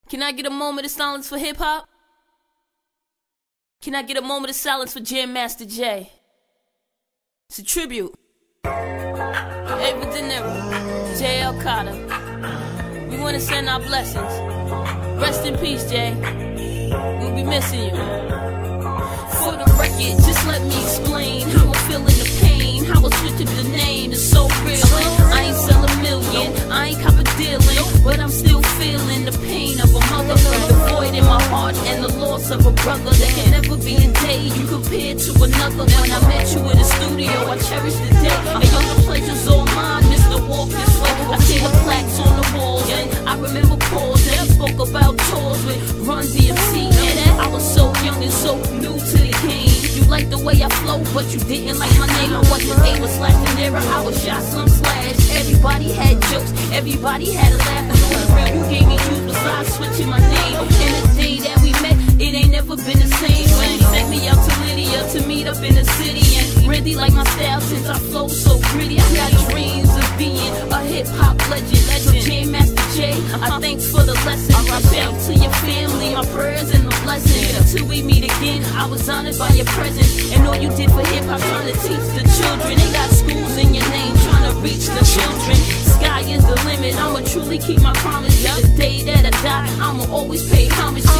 Can I get a moment of silence for hip hop? Can I get a moment of silence for Jam Master Jay? It's a tribute. Ava De Niro, J.L. Carter. We want to send our blessings. Rest in peace, Jay. We'll be missing you. For the record, just let me explain how I'm feeling the pain. How I switched to the name is so real. I ain't selling a million, I ain't copper dealing, but I'm still feeling the pain of a mother, the void in my heart and the loss of a brother. There can never be a day you compare to another. When I met you in the studio, I cherish the day, and your pleasure's all mine, Mr. Walk This Way. I see the plaques on the walls, and I remember calls that spoke about tours with Run DMC. And I was so young and so new to the game. You liked the way I flow, but you didn't like my name. I wasn't able slash De Niro, I was shot some slash. Everybody had jokes, everybody had a laugh. And for the real, you gave me juice besides switching my name. And the day that we met, it ain't never been the same. When he sent me out to Lydia to meet up in the city, and really like my style since I flow so gritty. I got dreams of being a hip hop legend. So Jam Master Jay, I thanks for the lesson. I bow to your family, my prayers and the blessings. Until we meet again, I was honored by your presence and all you did for hip hop, trying to teach the children. They got schools in your name, trying to reach the children. Sky is the limit, I'ma truly keep my promise. The day that I die, I'ma always pay homage